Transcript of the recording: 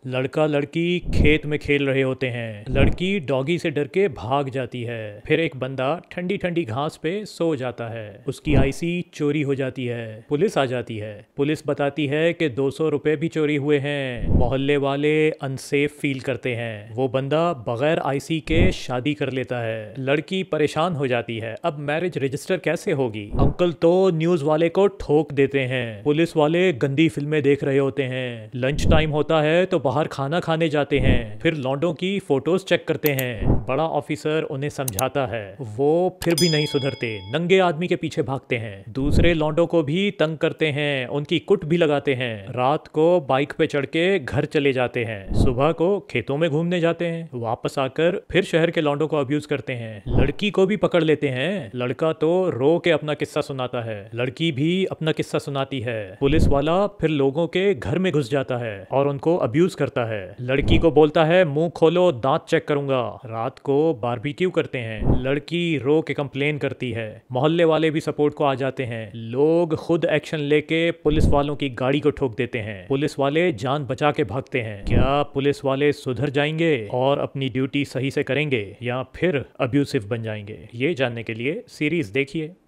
लड़का लड़की खेत में खेल रहे होते हैं। लड़की डॉगी से डर के भाग जाती है। फिर एक बंदा ठंडी ठंडी घास पे सो जाता है। उसकी आईसी चोरी हो जाती है। पुलिस आ जाती है। पुलिस बताती है कि 200 रुपए भी चोरी हुए हैं। मोहल्ले वाले अनसेफ फील करते हैं। वो बंदा बगैर आईसी के शादी कर लेता है। लड़की परेशान हो जाती है, अब मैरिज रजिस्टर कैसे होगी। अंकल तो न्यूज वाले को ठोक देते हैं। पुलिस वाले गंदी फिल्में देख रहे होते हैं। लंच टाइम होता है तो बाहर खाना खाने जाते हैं। फिर लॉन्डों की फोटोज चेक करते हैं। बड़ा ऑफिसर उन्हें समझाता है, वो फिर भी नहीं सुधरते। नंगे आदमी के पीछे भागते हैं। दूसरे लॉन्डों को भी तंग करते हैं, उनकी कुट भी लगाते हैं। रात को बाइक पे चढ़ के घर चले जाते हैं। सुबह को खेतों में घूमने जाते हैं। वापस आकर फिर शहर के लॉन्डों को अब्यूज करते हैं। लड़की को भी पकड़ लेते हैं। लड़का तो रो के अपना किस्सा सुनाता है। लड़की भी अपना किस्सा सुनाती है। पुलिस वाला फिर लोगों के घर में घुस जाता है और उनको अब्यूज करता है। लड़की को बोलता है, मुंह खोलो, दांत चेक करूंगा। रात को बारबेक्यू करते हैं। लड़की रो के कंप्लेन करती है। मोहल्ले वाले भी सपोर्ट को आ जाते हैं। लोग खुद एक्शन लेके पुलिस वालों की गाड़ी को ठोक देते हैं। पुलिस वाले जान बचा के भागते हैं। क्या पुलिस वाले सुधर जाएंगे और अपनी ड्यूटी सही से करेंगे या फिर अब्यूसिव बन जाएंगे? ये जानने के लिए सीरीज देखिए।